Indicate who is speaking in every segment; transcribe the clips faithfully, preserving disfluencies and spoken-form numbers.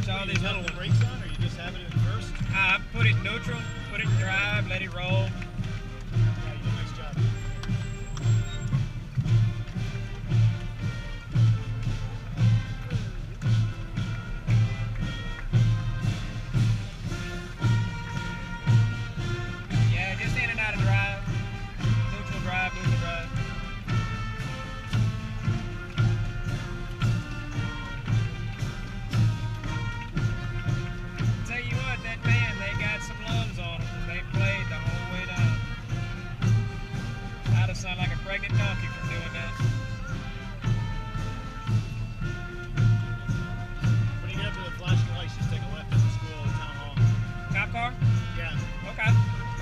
Speaker 1: all these little
Speaker 2: the brakes on, or you just have it in first?
Speaker 1: I uh, put it in neutral, put it in drive, let it roll.
Speaker 2: Yeah, you do a nice job.
Speaker 1: Yeah, just in and out of drive. Neutral drive, neutral drive. Tell you what, that band, they got some lungs on them. They played the whole way down. I'd have sounded like a pregnant donkey from doing that.
Speaker 2: When you get up to the flashing lights, just take a left at the school or town hall.
Speaker 1: Cop car?
Speaker 2: Yeah.
Speaker 1: Okay.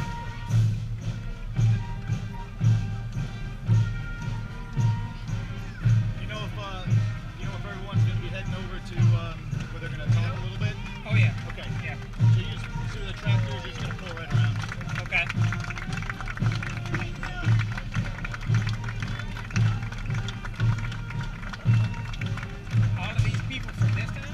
Speaker 2: You know if uh, you know if everyone's going to be heading over to um, where they're going to talk a little bit?
Speaker 1: Oh yeah.
Speaker 2: Okay.
Speaker 1: Yeah.
Speaker 2: So you just see the tractor is just going to pull right around.
Speaker 1: Okay. All of these people from this town?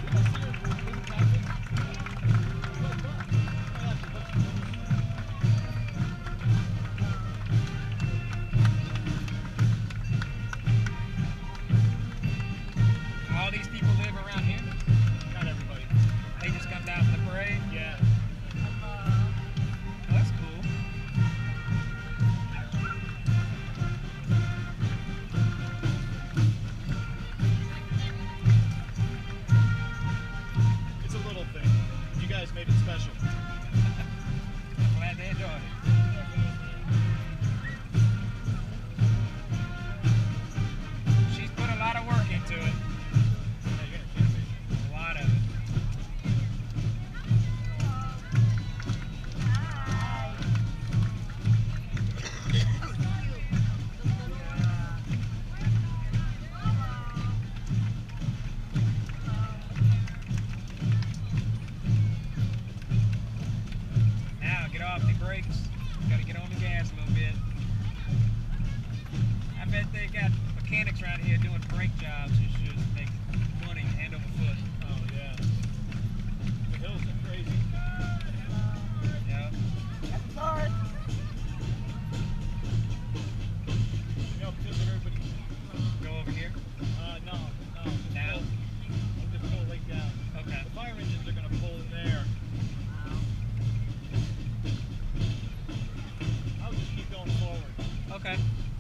Speaker 1: All these people live around here?
Speaker 2: Not everybody.
Speaker 1: They just come down for the parade?
Speaker 2: Yeah.
Speaker 1: Oh, that's cool.
Speaker 2: It's a little thing. You guys made it special.
Speaker 1: I'm glad they enjoyed it. She's put a lot of work into it.
Speaker 2: Yeah, you're gonna kill me.
Speaker 1: A lot of it. Now get off the brakes. Gotta get on the gas a little bit. I bet they got mechanics around here doing brake jobs who should make money hand over foot.
Speaker 2: Oh yeah. The hills are crazy.
Speaker 1: Yeah.
Speaker 2: You know, because of everybody.
Speaker 1: Go over here.
Speaker 2: Uh, no, no.
Speaker 1: Down?
Speaker 2: We'll just pull right down.
Speaker 1: Okay.
Speaker 2: The fire engines are going to pull in there. I'll just keep going forward.
Speaker 1: Okay.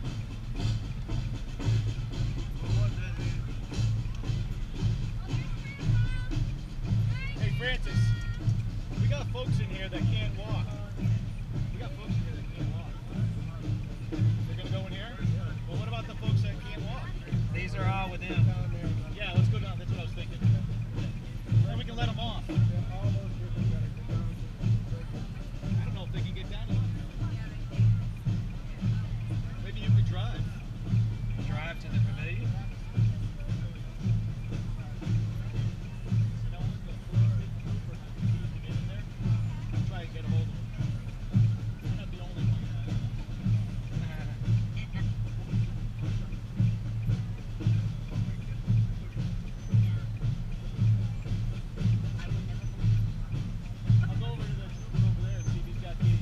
Speaker 2: Hey, Francis. We got folks in here that can't walk. We got folks in here that can't walk. They're going to go in here? Well, what about the folks that can't walk?
Speaker 1: These are all with them.
Speaker 2: Yeah, let's go down. That's what I was thinking. Then we can let them off. I don't know if they can get down here. Maybe you could drive.
Speaker 1: Drive to the pavilion.
Speaker 2: No one's going to get in there. I'll try and get a hold of them. I'm not the only one. I'll go over to the trooper over there and see if he's got keys.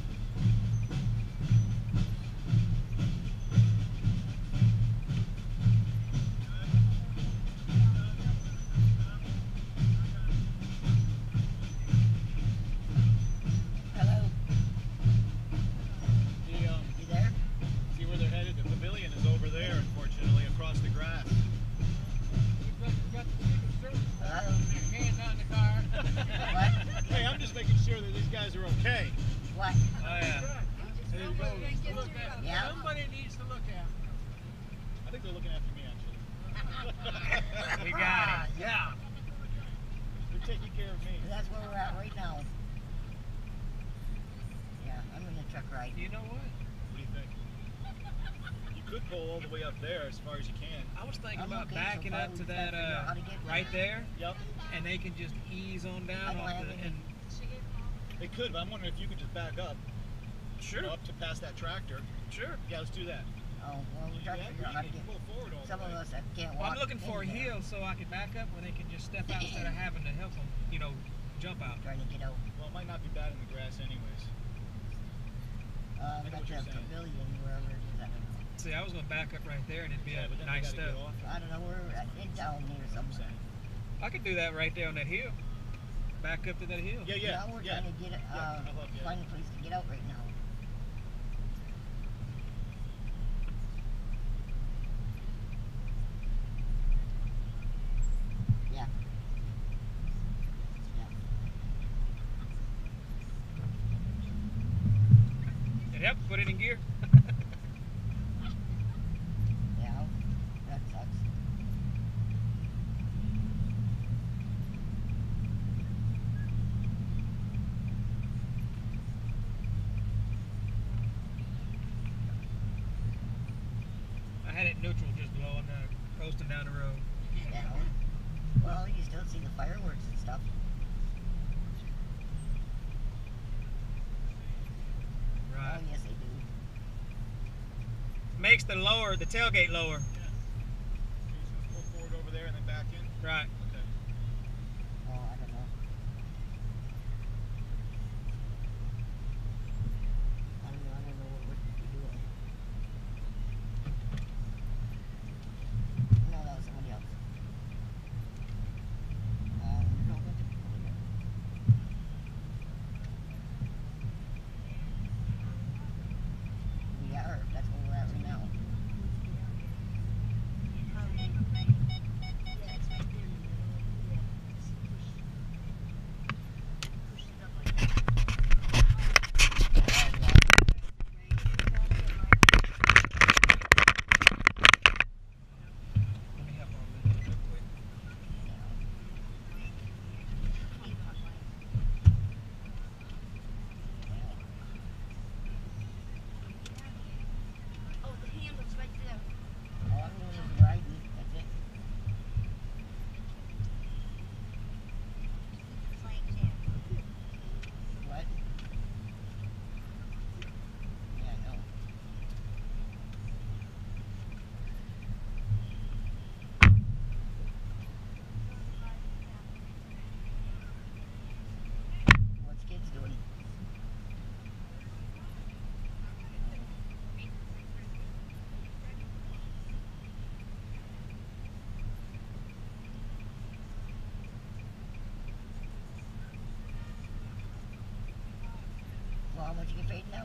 Speaker 3: Hello,
Speaker 2: See, um,
Speaker 3: you there?
Speaker 2: see where they're headed? The pavilion is over there, unfortunately, across the grass.
Speaker 3: Hello? What?
Speaker 2: Hey, I'm just making sure that these guys are okay.
Speaker 3: What?
Speaker 1: Oh yeah.
Speaker 2: There you go.
Speaker 3: Yeah?
Speaker 4: Somebody needs to look at.
Speaker 2: I think they're looking after me, actually.
Speaker 1: We got it.
Speaker 4: Yeah.
Speaker 2: They're taking care of me.
Speaker 3: That's where we're at right now. Yeah, I'm in the truck ride.
Speaker 1: You know what?
Speaker 2: What do you think? You could pull all the way up there as far as you can.
Speaker 1: I was thinking
Speaker 3: I'm
Speaker 1: about
Speaker 3: okay, so
Speaker 1: backing
Speaker 3: far
Speaker 1: up
Speaker 3: we
Speaker 1: to
Speaker 3: just
Speaker 1: that
Speaker 3: gotta figure out
Speaker 1: uh,
Speaker 3: how to get there.
Speaker 1: right there,
Speaker 2: Yep.
Speaker 1: and they can just ease on
Speaker 3: I
Speaker 1: down
Speaker 3: don't
Speaker 1: off
Speaker 3: have
Speaker 1: the
Speaker 3: any-
Speaker 1: and
Speaker 2: They could, but I'm wondering if you could just back up, you
Speaker 1: sure,
Speaker 2: know, up to past that tractor.
Speaker 1: sure.
Speaker 2: Yeah, let's do that.
Speaker 3: Oh, well, we're trying to figure out how to get
Speaker 2: pull forward all
Speaker 3: some
Speaker 2: the
Speaker 3: of
Speaker 2: way.
Speaker 3: us that can't
Speaker 1: Well,
Speaker 3: walk.
Speaker 1: I'm looking for a
Speaker 3: in there.
Speaker 1: hill so I can back up where they can just step out instead of having to help them, you know, jump out.
Speaker 3: Trying to get out.
Speaker 2: Well, it might not be bad in the grass anyways.
Speaker 3: Uh,
Speaker 2: I know
Speaker 3: got
Speaker 2: what
Speaker 3: the
Speaker 2: you're saying.
Speaker 3: pavilion, wherever it is, I don't know.
Speaker 1: See, I was going to back up right there and it'd be
Speaker 2: Yeah,
Speaker 1: a
Speaker 2: but then
Speaker 1: nice
Speaker 2: we gotta
Speaker 1: step.
Speaker 2: get off.
Speaker 3: I don't know, we're at- in down here
Speaker 2: I'm
Speaker 3: somewhere.
Speaker 2: saying.
Speaker 1: I could do that right there on that hill. Back up to that hill.
Speaker 2: Yeah, yeah.
Speaker 3: Now we're
Speaker 2: yeah.
Speaker 3: trying to get, uh,
Speaker 2: Yeah, I'll help you out.
Speaker 3: find a place to get out right now. Yeah. Yeah.
Speaker 1: It helped put it in gear.
Speaker 3: Yeah, that sucks.
Speaker 1: I had it neutral, just blowing, uh, coasting down the road.
Speaker 3: Yeah. Well, you still see the fireworks and stuff.
Speaker 1: Right.
Speaker 3: Oh, yes, they do.
Speaker 1: Makes the lower, the tailgate lower.
Speaker 2: Yeah. So you're just gonna pull forward over there and then back in?
Speaker 1: Right.
Speaker 2: Okay.
Speaker 3: Oh, I don't know. I don't know, I don't know what we're doing. No, that was somebody else. Um, no, what the- We are, that's where we're at right now.
Speaker 1: Let me help on this real quick.
Speaker 4: Oh, the handle's right there.
Speaker 3: All I'm doing is riding, that's it.
Speaker 4: It's like that.
Speaker 3: What? Yeah, I know. What's kids doing? Well, how much you get paid an hour?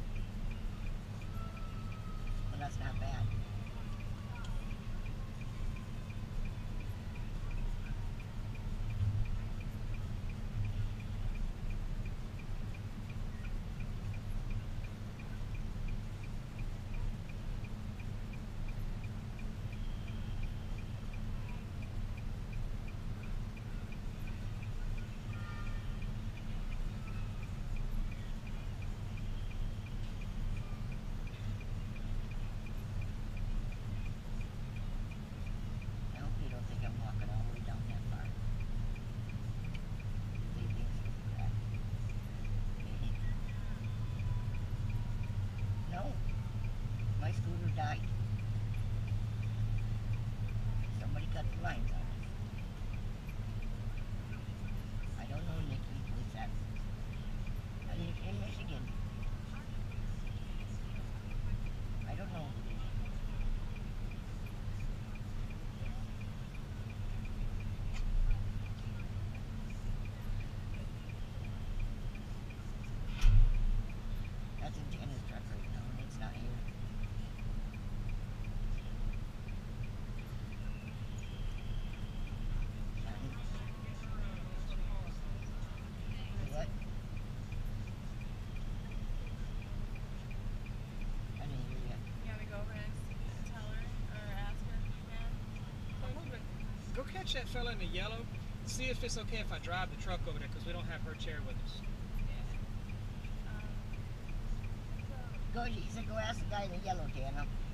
Speaker 3: Well, that's not bad. I hope you don't think I'm walking all the way down that far. They think so, crap. No. My scooter died. Somebody cut the lines on it. I don't know, Nikki. What's that? I live in Michigan. I don't know. That's in Jana's truck right now, and it's not here. What? I didn't hear you.
Speaker 5: You want me to go over and tell her or ask her if you can?
Speaker 1: Oh, wait a minute. Go catch that fella in the yellow. See if it's okay if I drive the truck over there, because we don't have her chair with us.
Speaker 5: Um,
Speaker 3: Go, he said go ask the guy in the yellow, Tana.